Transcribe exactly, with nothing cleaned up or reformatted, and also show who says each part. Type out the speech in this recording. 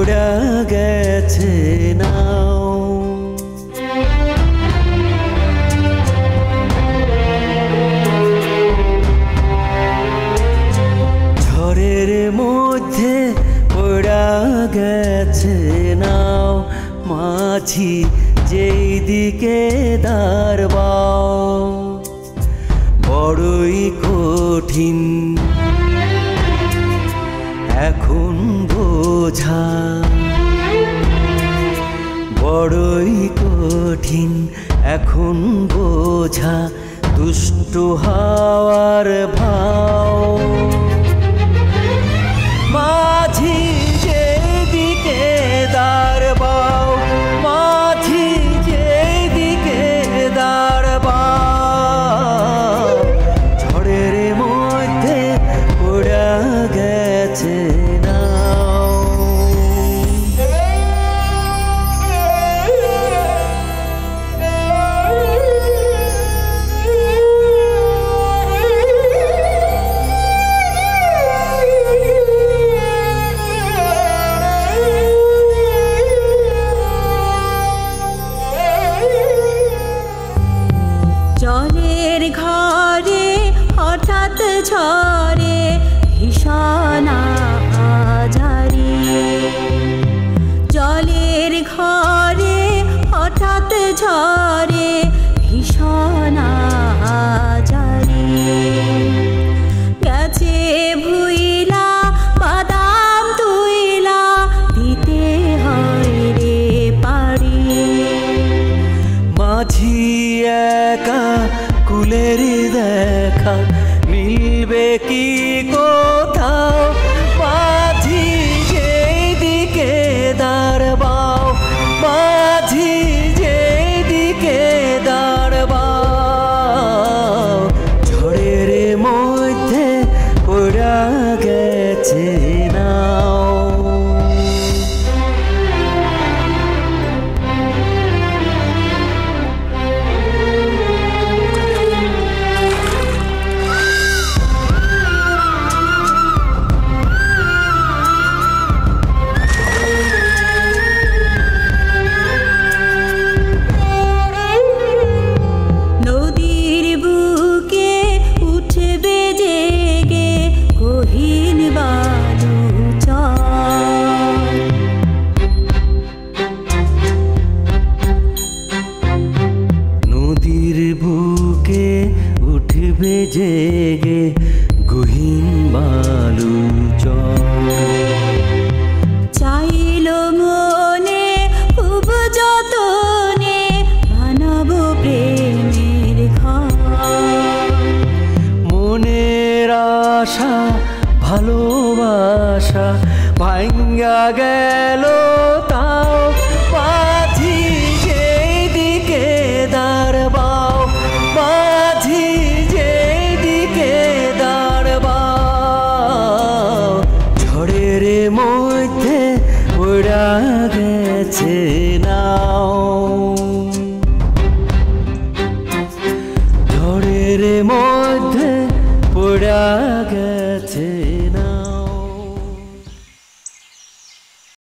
Speaker 1: পড়া গেছে নাও। ঝড়ের মধ্যে পড়া গেছে নাও, মাঝি যেই দিকে দাঁড়াও। বড়ই কঠিন এখন বোঝা, বড়ই কঠিন এখন বোঝা দুষ্ট হাওয়ার ভাও। মাঝি যেদিকে দাঁড়াও, মাঝি যেদিকে দাঁড়াও, ঝড়ের মধ্যে পড়া গেছে নাও।
Speaker 2: জলের ঘরে হঠাৎ ঝরে ভীষণ আজারি, জলের ঘরে হঠাৎ ঝরে ভীষণ আজারি। গেছে ভুইলা বাদাম তুইলা দিতে হয় রে পারি।
Speaker 1: মাঝি একা কুলের দেখা মিলবে কি কোথাও। মাঝি যেদিকে দাঁড়াও, মাঝি যেদিকে দাঁড়াও, ঝড়ের মধ্যে পড়া গেছে নাও।
Speaker 2: নদীর বুকে উঠবে জেগে গহীন বালু চর,
Speaker 1: নদীর বুকে উঠবে জেগে গহীন বালু চর।
Speaker 2: চাইল মনে খুব যতনে বানাবো প্রেমের ঘর।
Speaker 1: মনের আশা ভালোবাসা ভাঙ্গা গেল তাও। মাঝি যেদিকে দাঁড়াও, মাঝি যেদিকে দাঁড়াও, ঝড়ের মধ্যে পড়া গেছে নাও। ঝড়ের মধ্যে পড়া গেছে